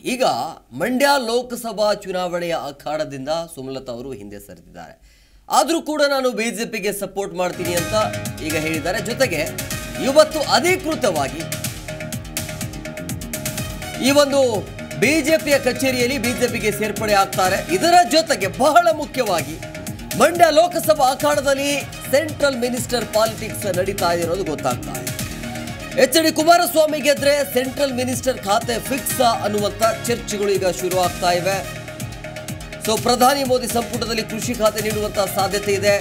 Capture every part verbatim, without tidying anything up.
ಈಗ ಮಂಡ್ಯ ಲೋಕಸಭಾ ಚುನಾವಣೆಯ ಅಖಾಡದಿಂದ ಸುಮಲತಾ ಅವರು ಹಿಂದೆ ಸರಿದಿದ್ದಾರೆ. ಆದರೂ ಕೂಡ ನಾನು ಬಿಜೆಪಿಗೆ ಸಪೋರ್ಟ್ ಮಾಡ್ತೀನಿ ಅಂತ ಈಗ ಹೇಳಿದ್ದಾರೆ. ಜೊತೆಗೆ ಇವತ್ತು ಅಧಿಕೃತವಾಗಿ ಈ ಒಂದು ಬಿಜೆಪಿಯ ಕಚೇರಿಯಲ್ಲಿ ಬಿಜೆಪಿಗೆ ಸೇರ್ಪಡೆ ಆಗ್ತಾರೆ. ಇದರ ಜೊತೆಗೆ ಬಹಳ ಮುಖ್ಯವಾಗಿ ಮಂಡ್ಯ ಲೋಕಸಭಾ ಅಖಾಡದಲ್ಲಿ ಸೆಂಟ್ರಲ್ ಮಿನಿಸ್ಟರ್ ಪಾಲಿಟಿಕ್ಸ್ ನಡೀತಾ ಇದೆ ಅನ್ನೋದು ಗೊತ್ತಾಗ್ತಾ ಇದೆ. ಎಚ್ ಡಿ ಕುಮಾರಸ್ವಾಮಿ ಗೆದ್ರೆ ಸೆಂಟ್ರಲ್ ಮಿನಿಸ್ಟರ್ ಖಾತೆ ಫಿಕ್ಸ್ ಅನ್ನುವಂತ ಚರ್ಚೆಗಳು ಈಗ ಶುರು ಆಗ್ತಾ ಇವೆ. ಸೊ ಪ್ರಧಾನಿ ಮೋದಿ ಸಂಪುಟದಲ್ಲಿ ಕೃಷಿ ಖಾತೆ ನೀಡುವಂತ ಸಾಧ್ಯತೆ ಇದೆ.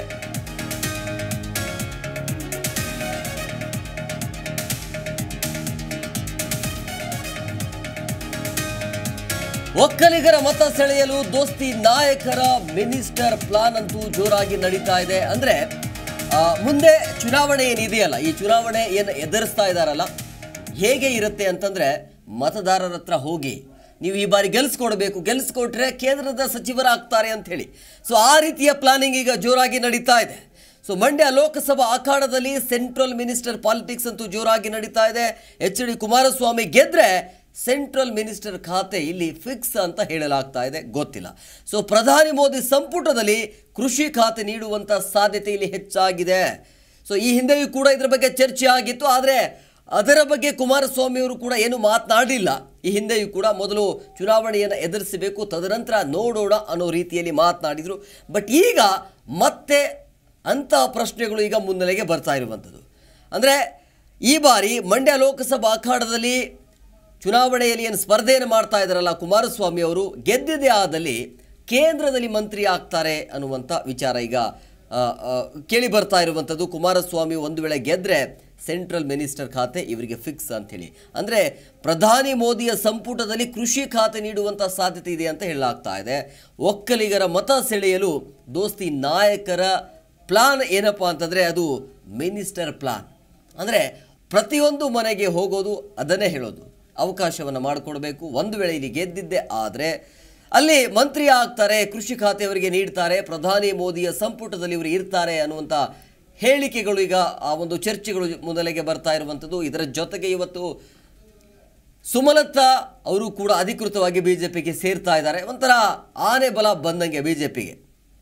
ಒಕ್ಕಲಿಗರ ಮತ ಸೆಳೆಯಲು ದೋಸ್ತಿ ನಾಯಕರ ಮಿನಿಸ್ಟರ್ ಪ್ಲಾನ್ ಅಂತೂ ಜೋರಾಗಿ ನಡೀತಾ ಇದೆ. ಅಂದ್ರೆ ಮುಂದೆ ಚುನಾವಣೆ ಏನಿದೆಯಲ್ಲ, ಈ ಚುನಾವಣೆ ಏನು ಎದುರಿಸ್ತಾ ಇದ್ದಾರಲ್ಲ, ಹೇಗೆ ಇರುತ್ತೆ ಅಂತಂದ್ರೆ ಮತದಾರರ ಹತ್ರ ಹೋಗಿ ನೀವು ಈ ಬಾರಿ ಗೆಲ್ಸ್ಕೊಡ್ಬೇಕು, ಗೆಲ್ಸ್ಕೊಟ್ರೆ ಕೇಂದ್ರದ ಸಚಿವರಾಗ್ತಾರೆ ಅಂತ ಹೇಳಿ. ಸೊ ಆ ರೀತಿಯ ಪ್ಲಾನಿಂಗ್ ಈಗ ಜೋರಾಗಿ ನಡೀತಾ ಇದೆ. ಸೊ ಮಂಡ್ಯ ಲೋಕಸಭಾ ಅಖಾಡದಲ್ಲಿ ಸೆಂಟ್ರಲ್ ಮಿನಿಸ್ಟರ್ ಪಾಲಿಟಿಕ್ಸ್ ಅಂತೂ ಜೋರಾಗಿ ನಡೀತಾ ಇದೆ. ಎಚ್ ಡಿ ಕುಮಾರಸ್ವಾಮಿ ಗೆದ್ರೆ ಸೆಂಟ್ರಲ್ ಮಿನಿಸ್ಟರ್ ಖಾತೆ ಇಲ್ಲಿ ಫಿಕ್ಸ್ ಅಂತ ಹೇಳಲಾಗ್ತಾ ಇದೆ, ಗೊತ್ತಿಲ್ಲ. ಸೊ ಪ್ರಧಾನಿ ಮೋದಿ ಸಂಪುಟದಲ್ಲಿ ಕೃಷಿ ಖಾತೆ ನೀಡುವಂಥ ಸಾಧ್ಯತೆ ಇಲ್ಲಿ ಹೆಚ್ಚಾಗಿದೆ. ಸೊ ಈ ಹಿಂದೆಯೂ ಕೂಡ ಇದರ ಬಗ್ಗೆ ಚರ್ಚೆ ಆಗಿತ್ತು, ಆದರೆ ಅದರ ಬಗ್ಗೆ ಕುಮಾರಸ್ವಾಮಿ ಅವರು ಕೂಡ ಏನು ಮಾತನಾಡಲಿಲ್ಲ. ಈ ಹಿಂದೆಯೂ ಕೂಡ ಮೊದಲು ಚುನಾವಣೆಯನ್ನು ಎದುರಿಸಬೇಕು, ತದನಂತರ ನೋಡೋಣ ಅನ್ನೋ ರೀತಿಯಲ್ಲಿ ಮಾತನಾಡಿದರು. ಬಟ್ ಈಗ ಮತ್ತೆ ಅಂತಹ ಪ್ರಶ್ನೆಗಳು ಈಗ ಮುನ್ನೆಲೆಗೆ ಬರ್ತಾ ಇರುವಂಥದ್ದು. ಅಂದರೆ ಈ ಬಾರಿ ಮಂಡ್ಯ ಲೋಕಸಭಾ ಅಖಾಡದಲ್ಲಿ ಚುನಾವಣೆಯಲ್ಲಿ ಏನು ಸ್ಪರ್ಧೆಯನ್ನು ಮಾಡ್ತಾ ಇದ್ದಾರಲ್ಲ ಕುಮಾರಸ್ವಾಮಿ ಅವರು, ಗೆದ್ದಿದೆ ಆದಲ್ಲಿ ಕೇಂದ್ರದಲ್ಲಿ ಮಂತ್ರಿ ಆಗ್ತಾರೆ ಅನ್ನುವಂಥ ವಿಚಾರ ಈಗ ಕೇಳಿ ಬರ್ತಾ ಇರುವಂಥದ್ದು. ಕುಮಾರಸ್ವಾಮಿ ಒಂದು ವೇಳೆ ಗೆದ್ದರೆ ಸೆಂಟ್ರಲ್ ಮಿನಿಸ್ಟರ್ ಖಾತೆ ಇವರಿಗೆ ಫಿಕ್ಸ್ ಅಂಥೇಳಿ, ಅಂದರೆ ಪ್ರಧಾನಿ ಮೋದಿಯ ಸಂಪುಟದಲ್ಲಿ ಕೃಷಿ ಖಾತೆ ನೀಡುವಂಥ ಸಾಧ್ಯತೆ ಇದೆ ಅಂತ ಹೇಳಲಾಗ್ತಾ ಇದೆ. ಒಕ್ಕಲಿಗರ ಮತ ಸೆಳೆಯಲು ದೋಸ್ತಿ ನಾಯಕರ ಪ್ಲಾನ್ ಏನಪ್ಪ ಅಂತಂದರೆ ಅದು ಮಿನಿಸ್ಟರ್ ಪ್ಲಾನ್. ಅಂದರೆ ಪ್ರತಿಯೊಂದು ಮನೆಗೆ ಹೋಗೋದು ಅದನ್ನೇ ಹೇಳೋದು, ಅವಕಾಶವನ್ನು ಮಾಡಿಕೊಡ್ಬೇಕು. ಒಂದು ವೇಳೆ ಇಲ್ಲಿ ಗೆದ್ದಿದ್ದೆ ಆದರೆ ಅಲ್ಲಿ ಮಂತ್ರಿ ಆಗ್ತಾರೆ, ಕೃಷಿ ಖಾತೆ ಅವರಿಗೆ ನೀಡ್ತಾರೆ, ಪ್ರಧಾನಿ ಮೋದಿಯ ಸಂಪುಟದಲ್ಲಿ ಇವರು ಇರ್ತಾರೆ ಅನ್ನುವಂಥ ಹೇಳಿಕೆಗಳು ಈಗ ಆ ಒಂದು ಚರ್ಚೆಗಳು ಮೊದಲಿಗೆ ಬರ್ತಾ ಇರುವಂಥದ್ದು. ಇದರ ಜೊತೆಗೆ ಇವತ್ತು ಸುಮಲತಾ ಅವರು ಕೂಡ ಅಧಿಕೃತವಾಗಿ ಬಿಜೆಪಿಗೆ ಸೇರ್ತಾ ಇದ್ದಾರೆ. ಒಂಥರ ಆನೆ ಬಲ ಬಂದಂಗೆ ಬಿಜೆಪಿಗೆ.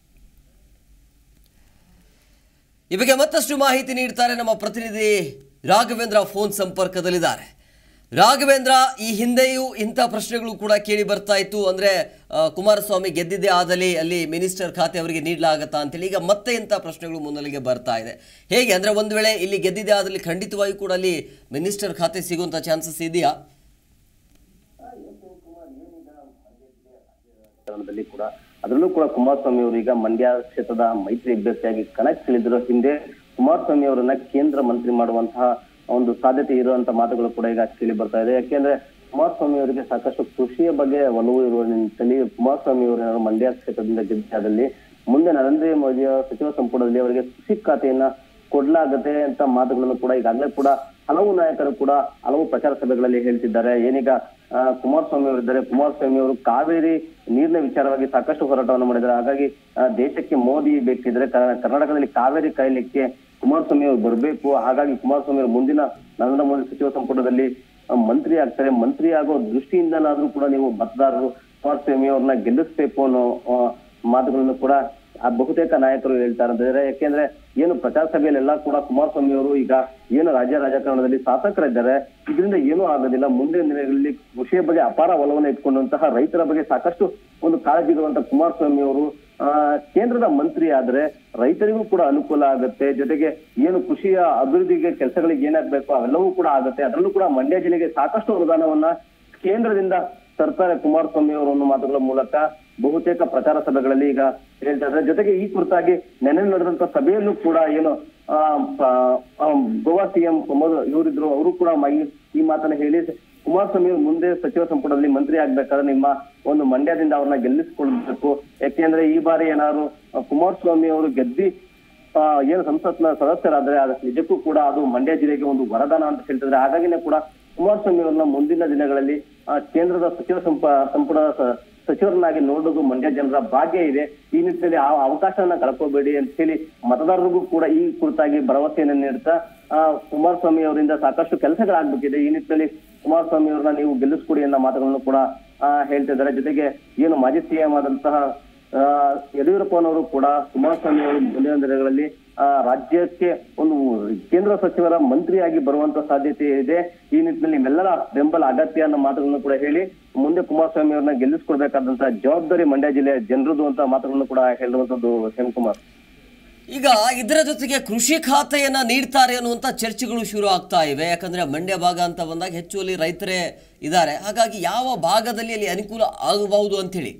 ಈ ಬಗ್ಗೆ ಮತ್ತಷ್ಟು ಮಾಹಿತಿ ನೀಡ್ತಾರೆ ನಮ್ಮ ಪ್ರತಿನಿಧಿ ರಾಘವೇಂದ್ರ ಫೋನ್ ಸಂಪರ್ಕದಲ್ಲಿದ್ದಾರೆ. ರಾಘವೇಂದ್ರ, ಈ ಹಿಂದೆಯೂ ಇಂಥ ಪ್ರಶ್ನೆಗಳು ಕೂಡ ಕೇಳಿ ಬರ್ತಾ ಇತ್ತು. ಅಂದರೆ ಕುಮಾರಸ್ವಾಮಿ ಗೆದ್ದಿದ್ದೇ ಆದಲ್ಲಿ ಅಲ್ಲಿ ಮಿನಿಸ್ಟರ್ ಖಾತೆ ಅವರಿಗೆ ನೀಡಲಾಗತ್ತಾ ಅಂತೇಳಿ. ಈಗ ಮತ್ತೆ ಇಂಥ ಪ್ರಶ್ನೆಗಳು ಮುನ್ನೆಲೆಗೆ ಬರ್ತಾ ಇದೆ. ಹೇಗೆ ಅಂದರೆ ಒಂದು ವೇಳೆ ಇಲ್ಲಿ ಗೆದ್ದಿದ್ದೇ ಆದಲ್ಲಿ ಖಂಡಿತವಾಗಿ ಕೂಡ ಅಲ್ಲಿ ಮಿನಿಸ್ಟರ್ ಖಾತೆ ಸಿಗುವಂಥ ಚಾನ್ಸಸ್ ಇದೆಯಾ? ಕೂಡ ಅದರಲ್ಲೂ ಕೂಡ ಕುಮಾರಸ್ವಾಮಿ ಅವರು ಈಗ ಮಂಡ್ಯ ಕ್ಷೇತ್ರದ ಮೈತ್ರಿ ಅಭ್ಯರ್ಥಿಯಾಗಿ ಕಣಕ್ಕಿಳಿದಿರೋ ಹಿಂದೆ ಕುಮಾರಸ್ವಾಮಿ ಅವರನ್ನ ಕೇಂದ್ರ ಮಂತ್ರಿ ಮಾಡುವಂತಹ ಒಂದು ಸಾಧ್ಯತೆ ಇರುವಂತ ಮಾತುಗಳು ಕೂಡ ಈಗ ಕೇಳಿ ಬರ್ತಾ ಇದೆ. ಯಾಕೆಂದ್ರೆ ಕುಮಾರಸ್ವಾಮಿ ಅವರಿಗೆ ಸಾಕಷ್ಟು ಕೃಷಿಯ ಬಗ್ಗೆ ಒಲವು ಇರುವ ನಿಟ್ಟಿನಲ್ಲಿ ಕುಮಾರಸ್ವಾಮಿ ಅವರು ಮಂಡ್ಯ ಕ್ಷೇತ್ರದಿಂದ ಗೆದ್ದಾದಲ್ಲಿ ಮುಂದೆ ನರೇಂದ್ರ ಮೋದಿಯ ಸಚಿವ ಸಂಪುಟದಲ್ಲಿ ಅವರಿಗೆ ಕೃಷಿ ಖಾತೆಯನ್ನ ಕೊಡ್ಲಾಗತ್ತೆ ಅಂತ ಮಾತುಗಳನ್ನು ಕೂಡ ಈಗಾಗಲೇ ಕೂಡ ಹಲವು ನಾಯಕರು ಕೂಡ ಹಲವು ಪ್ರಚಾರ ಸಭೆಗಳಲ್ಲಿ ಹೇಳ್ತಿದ್ದಾರೆ. ಏನೀಗ ಕುಮಾರಸ್ವಾಮಿ ಅವರಿದ್ದಾರೆ, ಕುಮಾರಸ್ವಾಮಿ ಅವರು ಕಾವೇರಿ ನೀರಿನ ವಿಚಾರವಾಗಿ ಸಾಕಷ್ಟು ಹೋರಾಟವನ್ನು ಮಾಡಿದ್ದಾರೆ. ಹಾಗಾಗಿ ದೇಶಕ್ಕೆ ಮೋದಿ ಬೇಕಿದ್ರೆ ಕರ್ನಾಟಕದಲ್ಲಿ ಕಾವೇರಿ ಕಾಯ್ಲಿಕ್ಕೆ ಕುಮಾರಸ್ವಾಮಿ ಅವರು ಬರಬೇಕು. ಹಾಗಾಗಿ ಕುಮಾರಸ್ವಾಮಿ ಅವರು ಮುಂದಿನ ನರೇಂದ್ರ ಮೋದಿ ಸಚಿವ ಸಂಪುಟದಲ್ಲಿ ಮಂತ್ರಿ ಆಗ್ತಾರೆ. ಮಂತ್ರಿ ಆಗೋ ದೃಷ್ಟಿಯಿಂದನಾದ್ರೂ ಕೂಡ ನೀವು ಮತದಾರರು ಕುಮಾರಸ್ವಾಮಿ ಅವ್ರನ್ನ ಗೆಲ್ಲಿಸ್ಬೇಕು ಅನ್ನೋ ಮಾತುಗಳನ್ನು ಕೂಡ ಆ ಬಹುತೇಕ ನಾಯಕರು ಹೇಳ್ತಾರೆ ಅಂತಿದ್ದಾರೆ. ಯಾಕೆಂದ್ರೆ ಏನು ಪ್ರಚಾರ ಸಭೆಯಲ್ಲೆಲ್ಲ ಕೂಡ ಕುಮಾರಸ್ವಾಮಿ ಅವರು ಈಗ ಏನು ರಾಜ್ಯ ರಾಜಕಾರಣದಲ್ಲಿ ಶಾಸಕರಿದ್ದಾರೆ, ಇದರಿಂದ ಏನೂ ಆಗೋದಿಲ್ಲ. ಮುಂದಿನ ದಿನಗಳಲ್ಲಿ ಕೃಷಿಯ ಬಗ್ಗೆ ಅಪಾರ ಒಲವನ್ನು ಇಟ್ಕೊಂಡಂತಹ ರೈತರ ಬಗ್ಗೆ ಸಾಕಷ್ಟು ಒಂದು ಕಾಳಜಿ ಇರುವಂತಹ ಕುಮಾರಸ್ವಾಮಿ ಅವರು ಆ ಕೇಂದ್ರದ ಮಂತ್ರಿ ಆದ್ರೆ ರೈತರಿಗೂ ಕೂಡ ಅನುಕೂಲ ಆಗುತ್ತೆ. ಜೊತೆಗೆ ಏನು ಕೃಷಿಯ ಅಭಿವೃದ್ಧಿಗೆ ಕೆಲಸಗಳಿಗೆ ಏನಾಗಬೇಕು ಅವೆಲ್ಲವೂ ಕೂಡ ಆಗುತ್ತೆ. ಅದರಲ್ಲೂ ಕೂಡ ಮಂಡ್ಯ ಜಿಲ್ಲೆಗೆ ಸಾಕಷ್ಟು ಅನುದಾನವನ್ನ ಕೇಂದ್ರದಿಂದ ತರ್ತಾರೆ ಕುಮಾರಸ್ವಾಮಿ ಅವರು ಅನ್ನೋ ಮಾತುಗಳ ಮೂಲಕ ಬಹುತೇಕ ಪ್ರಚಾರ ಸಭೆಗಳಲ್ಲಿ ಈಗ ಹೇಳ್ತಾ ಇದ್ದಾರೆ. ಜೊತೆಗೆ ಈ ಕುರಿತಾಗಿ ನೆನೆ ನಡೆದಂತ ಸಭೆಯಲ್ಲೂ ಕೂಡ ಏನು ಆ ಗೋವಾ ಸಿಎಂ ಇವರಿದ್ರು, ಅವರು ಕೂಡ ಈ ಮಾತನ್ನ ಹೇಳಿ ಕುಮಾರಸ್ವಾಮಿ ಅವರು ಮುಂದೆ ಸಚಿವ ಸಂಪುಟದಲ್ಲಿ ಮಂತ್ರಿ ಆಗ್ಬೇಕಾದ್ರೆ ನಿಮ್ಮ ಒಂದು ಮಂಡ್ಯದಿಂದ ಅವ್ರನ್ನ ಗೆಲ್ಲಿಸಿಕೊಳ್ಬೇಕು. ಯಾಕೆಂದ್ರೆ ಈ ಬಾರಿ ಏನಾದ್ರು ಕುಮಾರಸ್ವಾಮಿ ಅವರು ಗೆದ್ದಿ ಆ ಏನು ಸಂಸತ್ನ ಸದಸ್ಯರಾದ್ರೆ ಅದ ನಿಜಕ್ಕೂ ಕೂಡ ಅದು ಮಂಡ್ಯ ಜಿಲ್ಲೆಗೆ ಒಂದು ವರದಾನ ಅಂತ ಹೇಳ್ತಿದ್ರೆ. ಹಾಗಾಗಿನೇ ಕೂಡ ಕುಮಾರಸ್ವಾಮಿ ಅವ್ರನ್ನ ಮುಂದಿನ ದಿನಗಳಲ್ಲಿ ಆ ಕೇಂದ್ರದ ಸಚಿವ ಸಂಪ ಸಂಪುಟದ ಸಚಿವರನ್ನಾಗಿ ನೋಡೋದು ಮಂಡ್ಯ ಜನರ ಭಾಗ್ಯ ಇದೆ. ಈ ನಿಟ್ಟಿನಲ್ಲಿ ಆ ಅವಕಾಶವನ್ನ ಕಳ್ಕೋಬೇಡಿ ಅಂತ ಹೇಳಿ ಮತದಾರರಿಗೂ ಕೂಡ ಈ ಕುರಿತಾಗಿ ಭರವಸೆಯನ್ನು ನೀಡುತ್ತಾ ಆ ಕುಮಾರಸ್ವಾಮಿ ಅವರಿಂದ ಸಾಕಷ್ಟು ಕೆಲಸಗಳಾಗಬೇಕಿದೆ. ಈ ನಿಟ್ಟಿನಲ್ಲಿ ಕುಮಾರಸ್ವಾಮಿ ಅವರನ್ನ ನೀವು ಗೆಲ್ಲಿಸ್ಕೊಡಿ ಅನ್ನೋ ಮಾತುಗಳನ್ನು ಕೂಡ ಹೇಳ್ತಿದ್ದಾರೆ. ಜೊತೆಗೆ ಏನು ಮಾಜಿ ಸಿಎಂ ಆದಂತಹ ಆ ಯಡಿಯೂರಪ್ಪನವರು ಕೂಡ ಕುಮಾರಸ್ವಾಮಿ ಅವರು ಮುಂದಿನ ದಿನಗಳಲ್ಲಿ ಆ ರಾಜ್ಯಕ್ಕೆ ಒಂದು ಕೇಂದ್ರ ಸಚಿವರ ಮಂತ್ರಿಯಾಗಿ ಬರುವಂತ ಸಾಧ್ಯತೆ ಇದೆ. ಈ ನಿಟ್ಟಿನಲ್ಲಿ ನಿಮ್ಮೆಲ್ಲರ ಬೆಂಬಲ ಅಗತ್ಯ ಅನ್ನೋ ಮಾತುಗಳನ್ನು ಕೂಡ ಹೇಳಿ ಮುಂದೆ ಕುಮಾರಸ್ವಾಮಿ ಅವ್ರನ್ನ ಗೆಲ್ಲಿಸ್ಕೊಡ್ಬೇಕಾದಂತಹ ಜವಾಬ್ದಾರಿ ಮಂಡ್ಯ ಜಿಲ್ಲೆಯ ಜನರದು ಅಂತ ಮಾತುಗಳನ್ನು ಕೂಡ ಹೇಳುವಂತದ್ದು ಹೇಮಕುಮಾರ್. ಈಗ ಇದರ ಜೊತೆಗೆ ಕೃಷಿ ಖಾತೆಯನ್ನ ನೀಡ್ತಾರೆ ಅನ್ನುವಂತ ಚರ್ಚೆಗಳು ಶುರು ಆಗ್ತಾ ಇವೆ. ಯಾಕಂದ್ರೆ ಮಂಡ್ಯ ಭಾಗ ಅಂತ ಬಂದಾಗ ಹೆಚ್ಚುವಲ್ಲಿ ರೈತರೇ ಇದ್ದಾರೆ. ಹಾಗಾಗಿ ಯಾವ ಭಾಗದಲ್ಲಿ ಅಲ್ಲಿ ಅನುಕೂಲ ಆಗಬಹುದು ಅಂತ ಹೇಳಿ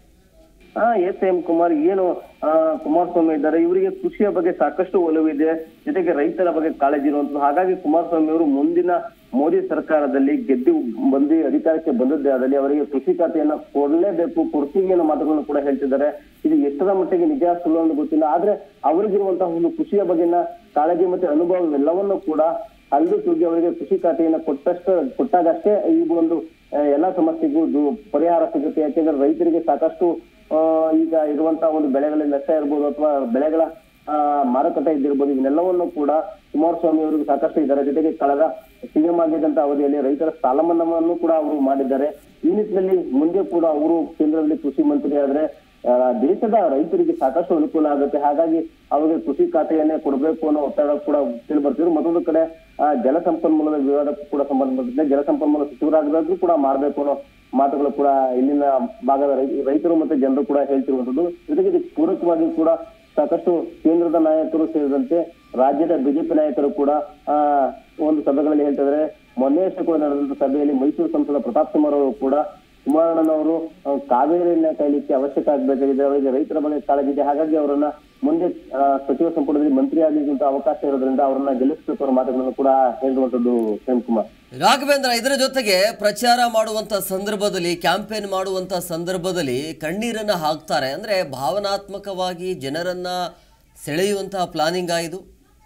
ಹಾ ಎಸ್ ಎಂ ಕುಮಾರ್ ಏನು ಆ ಕುಮಾರಸ್ವಾಮಿ ಇದ್ದಾರೆ, ಇವರಿಗೆ ಕೃಷಿಯ ಬಗ್ಗೆ ಸಾಕಷ್ಟು ಒಲವಿದೆ, ಜೊತೆಗೆ ರೈತರ ಬಗ್ಗೆ ಕಾಳಜಿ ಇರುವಂತದ್ದು. ಹಾಗಾಗಿ ಕುಮಾರಸ್ವಾಮಿ ಅವರು ಮುಂದಿನ ಮೋದಿ ಸರ್ಕಾರದಲ್ಲಿ ಗೆದ್ದು ಬಂದು ಅಧಿಕಾರಕ್ಕೆ ಬಂದದ್ದೇ ಆದಲ್ಲಿ ಅವರಿಗೆ ಕೃಷಿ ಖಾತೆಯನ್ನ ಕೊಡಲೇಬೇಕು, ಕೊಡ್ತೀವಿ ಅನ್ನೋ ಮಾತುಗಳನ್ನು ಕೂಡ ಹೇಳ್ತಿದ್ದಾರೆ. ಇದು ಎಷ್ಟರ ಮಟ್ಟಿಗೆ ನಿಜ ಸುಳ್ಳು ಅಂತ ಗೊತ್ತಿಲ್ಲ. ಆದ್ರೆ ಅವರಿಗಿರುವಂತಹ ಒಂದು ಕೃಷಿಯ ಬಗೆನ ಕಾಳಜಿ ಮತ್ತೆ ಅನುಭವ ಎಲ್ಲವನ್ನೂ ಕೂಡ ಅಲ್ಲೂ ತೂಗಿ ಅವರಿಗೆ ಕೃಷಿ ಖಾತೆಯನ್ನ ಕೊಟ್ಟಷ್ಟು ಕೊಟ್ಟಾಗಷ್ಟೇ ಈ ಒಂದು ಎಲ್ಲಾ ಸಮಸ್ಯೆಗೂ ಪರಿಹಾರ ಸಿಗುತ್ತೆ. ಯಾಕೆಂದ್ರೆ ರೈತರಿಗೆ ಸಾಕಷ್ಟು ಈಗ ಇರುವಂತಹ ಒಂದು ಬೆಳೆಗಳಲ್ಲಿ ನಷ್ಟ ಇರ್ಬೋದು ಅಥವಾ ಬೆಳೆಗಳ ಆ ಮಾರುಕಟ್ಟೆ ಇದ್ದಿರ್ಬೋದು, ಇದನ್ನೆಲ್ಲವನ್ನು ಕೂಡ ಕುಮಾರಸ್ವಾಮಿ ಅವರಿಗೆ ಸಾಕಷ್ಟು ಇದ್ದಾರೆ. ಜೊತೆಗೆ ಕಳೆದ ಸಿಎಂ ಆಗಿದ್ದಂತ ಅವಧಿಯಲ್ಲಿ ರೈತರ ಸಾಲ ಮನ್ನಾವನ್ನು ಕೂಡ ಅವರು ಮಾಡಿದ್ದಾರೆ. ಈ ನಿಟ್ಟಿನಲ್ಲಿ ಮುಂದೆ ಕೂಡ ಅವರು ಕೇಂದ್ರದಲ್ಲಿ ಕೃಷಿ ಮಂತ್ರಿ ಆದ್ರೆ ದೇಶದ ರೈತರಿಗೆ ಸಾಕಷ್ಟು ಅನುಕೂಲ ಆಗುತ್ತೆ. ಹಾಗಾಗಿ ಅವರಿಗೆ ಕೃಷಿ ಖಾತೆಯನ್ನೇ ಕೊಡಬೇಕು ಅನ್ನೋ ಒತ್ತಡ ಕೂಡ ತಿಳಿ ಬರ್ತಿದ್ರು. ಮತ್ತೊಂದು ಕಡೆ ಜಲ ಸಂಪನ್ಮೂಲದ ವಿವಾದಕ್ಕೂ ಕೂಡ ಸಂಬಂಧಪಟ್ಟಿದೆ. ಜಲ ಸಂಪನ್ಮೂಲ ಸಚಿವರಾಗದಾದ್ರೂ ಕೂಡ ಮಾಡಬೇಕು ಅನ್ನೋ ಮಾತುಗಳು ಕೂಡ ಇಲ್ಲಿನ ಭಾಗದ ರೈತರು ಮತ್ತೆ ಜನರು ಕೂಡ ಹೇಳ್ತಿರುವಂತದ್ದು. ಜೊತೆಗೆ ಇದಕ್ಕೆ ಪೂರಕವಾಗಿ ಕೂಡ ಸಾಕಷ್ಟು ಕೇಂದ್ರದ ನಾಯಕರು ಸೇರಿದಂತೆ ರಾಜ್ಯದ ಬಿಜೆಪಿ ನಾಯಕರು ಕೂಡ ಆ ಒಂದು ಸಭೆಗಳಲ್ಲಿ ಹೇಳ್ತಿದ್ದಾರೆ. ಮೊನ್ನೆಯಷ್ಟೇ ಕೂಡ ನಡೆದಂತ ಸಭೆಯಲ್ಲಿ ಮೈಸೂರು ಸಂಸದ ಪ್ರತಾಪ್ ಕುಮಾರ್ ಅವರು ಕೂಡ ಕುಮಾರಣ್ಣನವರು ಕಾವೇರಿಯನ್ನ ಕಾಯಲಿಕ್ಕೆ ಅವಶ್ಯಕ ಆಗ್ಬೇಕಾಗಿದೆ, ಅವರಿಗೆ ರೈತರ ಬಗ್ಗೆ ಕಾಳಜಿ ಇದೆ, ಹಾಗಾಗಿ ಅವರನ್ನ ಮುಂದೆ ಸಚಿವ ಸಂಪುಟದಲ್ಲಿ ಮಂತ್ರಿ ಆಗಲಿಕ್ಕೆ ಅವಕಾಶ ಇರೋದ್ರಿಂದ ಅವರನ್ನ ಗೆಲ್ಲಿಸಬೇಕು ಅನ್ನೋ ಮಾತುಗಳನ್ನು ಕೂಡ ಹೇಳುವಂತದ್ದು ಹೇಮಕುಮಾರ್. ರಾಘವೇಂದ್ರ, ಇದರ ಜೊತೆಗೆ ಪ್ರಚಾರ ಮಾಡುವಂತ ಸಂದರ್ಭದಲ್ಲಿ, ಕ್ಯಾಂಪೇನ್ ಮಾಡುವಂತ ಸಂದರ್ಭದಲ್ಲಿ ಕಣ್ಣೀರನ್ನ ಹಾಕ್ತಾರೆ. ಅಂದ್ರೆ ಭಾವನಾತ್ಮಕವಾಗಿ ಜನರನ್ನ ಸೆಳೆಯುವಂತಹ ಪ್ಲಾನಿಂಗ್ ಇದು.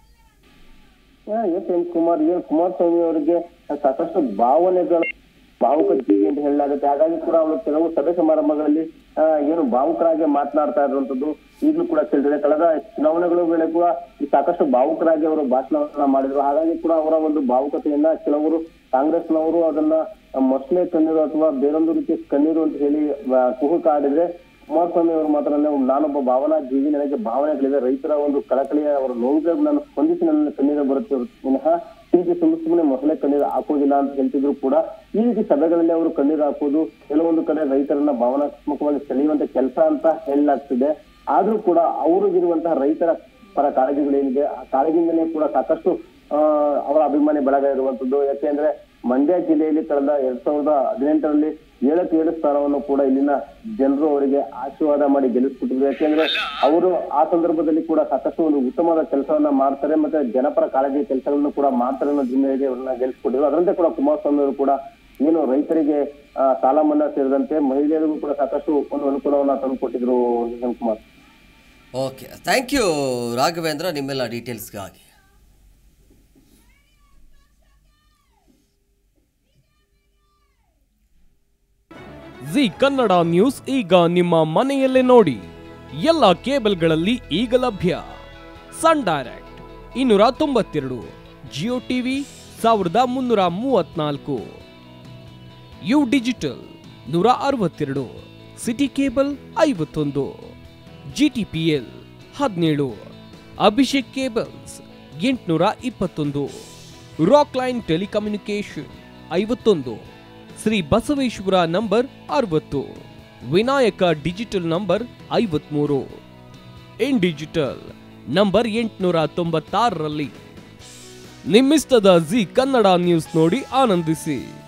ಎಸ್ ಹೇಮಕುಮಾರ್, ಏನು ಕುಮಾರಸ್ವಾಮಿ ಅವರಿಗೆ ಸಾಕಷ್ಟು ಭಾವನೆಗಳು ಭಾವುಕ ಜೀವಿ ಅಂತ ಹೇಳಲಾಗುತ್ತೆ. ಹಾಗಾಗಿ ಕೂಡ ಅವರು ಕೆಲವು ಸಭೆ ಸಮಾರಂಭಗಳಲ್ಲಿ ಏನು ಭಾವುಕರಾಗಿ ಮಾತನಾಡ್ತಾ ಇರುವಂತದ್ದು ಈಗಲೂ ಕೂಡ ತಿಳಿದಿದೆ. ಕಳೆದ ಚುನಾವಣೆಗಳ ವೇಳೆ ಕೂಡ ಸಾಕಷ್ಟು ಭಾವುಕರಾಗಿ ಅವರು ಭಾಷಣವನ್ನ ಮಾಡಿದ್ರು. ಹಾಗಾಗಿ ಕೂಡ ಅವರ ಒಂದು ಭಾವುಕತೆಯನ್ನ ಕೆಲವರು ಕಾಂಗ್ರೆಸ್ನವರು ಅದನ್ನ ಮೊಸಳೆ ಕಣ್ಣೀರು ಅಥವಾ ಬೇರೊಂದು ರೀತಿಯ ಕಣ್ಣೀರು ಅಂತ ಹೇಳಿ ಕುಹುಕ ಆಡಿದ್ರೆ, ಕುಮಾರಸ್ವಾಮಿ ಅವರು ಮಾತ್ರ ನಾನೊಬ್ಬ ಭಾವನಾ ಜೀವಿ, ನನಗೆ ಭಾವನೆಗಳಿದೆ, ರೈತರ ಒಂದು ಕಳಕಳಿಯ ಅವರ ನೋವುಗಳಿಗೆ ನಾನು ಸ್ಪಂದಿಸಿ ನನ್ನ ಕಣ್ಣೀರು ಬರುತ್ತೆ ವಿನಃ ಹೀಗೆ ಸುಮ್ಮನೆ ಸುಮ್ಮನೆ ಮೊಸಳೆ ಕಣ್ಣೀರು ಹಾಕೋದಿಲ್ಲ ಅಂತ ಹೇಳ್ತಿದ್ರು ಕೂಡ ಈ ರೀತಿ ಸಭೆಗಳಲ್ಲಿ ಅವರು ಕಣ್ಣೀರು ಹಾಕೋದು ಕೆಲವೊಂದು ಕಡೆ ರೈತರನ್ನ ಭಾವನಾತ್ಮಕವಾಗಿ ಸೆಳೆಯುವಂತ ಕೆಲಸ ಅಂತ ಹೇಳಲಾಗ್ತಿದೆ. ಆದ್ರೂ ಕೂಡ ಅವರಿಗಿರುವಂತಹ ರೈತರ ಪರ ಕಾಳಜಿಗಳೇನಿದೆ ಆ ಕಾಳಜಿಯಿಂದಲೇ ಕೂಡ ಸಾಕಷ್ಟು ಆ ಅವರ ಅಭಿಮಾನಿ ಬಳಗ ಇರುವಂತದ್ದು. ಯಾಕೆಂದ್ರೆ ಮಂಡ್ಯ ಜಿಲ್ಲೆಯಲ್ಲಿ ಕಳೆದ ಎರಡ್ ಸಾವಿರದ ಹದಿನೆಂಟರಲ್ಲಿ ಏಳಕ್ಕೆ ಏಳು ಸ್ಥಾನವನ್ನು ಕೂಡ ಇಲ್ಲಿನ ಜನರು ಅವರಿಗೆ ಆಶೀರ್ವಾದ ಮಾಡಿ ಗೆಲ್ಲಿಸ್ಕೊಟ್ಟಿದ್ರು. ಯಾಕೆಂದ್ರೆ ಅವರು ಆ ಸಂದರ್ಭದಲ್ಲಿ ಕೂಡ ಸಾಕಷ್ಟು ಒಂದು ಉತ್ತಮವಾದ ಕೆಲಸವನ್ನ ಮಾಡ್ತಾರೆ, ಮತ್ತೆ ಜನಪರ ಕಾಳಜಿ ಕೆಲಸಗಳನ್ನು ಕೂಡ ಮಾಡ್ತಾರೆ ಅನ್ನೋ ಜಿಲ್ಲೆಗೆ ಅವ್ರನ್ನ ಗೆಲ್ಲಿಸ್ಕೊಟ್ಟಿದ್ರು. ಅದರಂತೆ ಕೂಡ ಕುಮಾರಸ್ವಾಮಿ ಅವರು ಕೂಡ ಏನು ರೈತರಿಗೆ ಆ ಸಾಲ ಮನ್ನಾ ಸೇರಿದಂತೆ ಮಹಿಳೆಯರಿಗೂ ಕೂಡ ಸಾಕಷ್ಟು ಒಂದು ಅನುಕೂಲವನ್ನ ತಂದುಕೊಟ್ಟಿದ್ರು Kumar. Okay, thank you Raghavendra ನಿಮ್ಮೆಲ್ಲ ಡೀಟೇಲ್ಸ್ಗಾಗಿ. ಜಿ ಕನ್ನಡ ನ್ಯೂಸ್ ಈಗ ನಿಮ್ಮ ಮನೆಯಲ್ಲೇ ನೋಡಿ. ಎಲ್ಲ ಕೇಬಲ್ಗಳಲ್ಲಿ ಈಗ ಲಭ್ಯ. ಸನ್ ಡೈರೆಕ್ಟ್ ಇನ್ನೂರ ತೊಂಬತ್ತೆರಡು, ಜಿಯೋ ಟಿವಿ ಸಾವಿರದ ಮುನ್ನೂರ ಮೂವತ್ನಾಲ್ಕು, ಯು ಡಿಜಿಟಲ್ ನೂರ ಅರವತ್ತೆರಡು, ಸಿಟಿ ಕೇಬಲ್ ಐವತ್ತೊಂದು, ಜಿಟಿಪಿಎಲ್ ಹದಿನೇಳು, ಅಭಿಷೇಕ್ ಕೇಬಲ್ಸ್ ಎಂಟುನೂರ ಇಪ್ಪತ್ತೊಂದು, ರಾಕ್ ಲೈನ್ ಟೆಲಿಕಮ್ಯುನಿಕೇಶನ್ ಐವತ್ತೊಂದು, ಶ್ರೀ ಬಸವೇಶ್ವರ ನಂಬರ್ ಅರವತ್ತು, ವಿನಾಯಕ ಡಿಜಿಟಲ್ ನಂಬರ್ ಐವತ್ಮೂರು, ಇನ್ ಡಿಜಿಟಲ್ ನಂಬರ್ ಎಂಟುನೂರ ತೊಂಬತ್ತಾರರಲ್ಲಿ. ನಿಮ್ಮಿಸ್ತದ ಜಿ ಕನ್ನಡ ನ್ಯೂಸ್ ನೋಡಿ ಆನಂದಿಸಿ.